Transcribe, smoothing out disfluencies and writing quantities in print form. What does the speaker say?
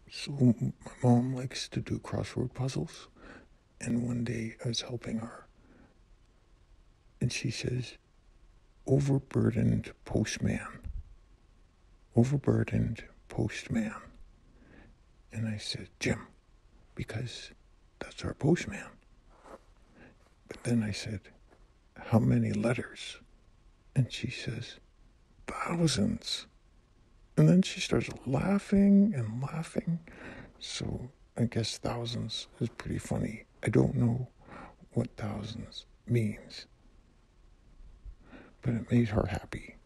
So my mom likes to do crossword puzzles, and one day I was helping her, and she says, overburdened postman, overburdened postman. And I said, Jim, because that's our postman. But then I said, how many letters? And she says, thousands. And then she starts laughing and laughing. So I guess thousands is pretty funny. I don't know what thousands means, but it made her happy.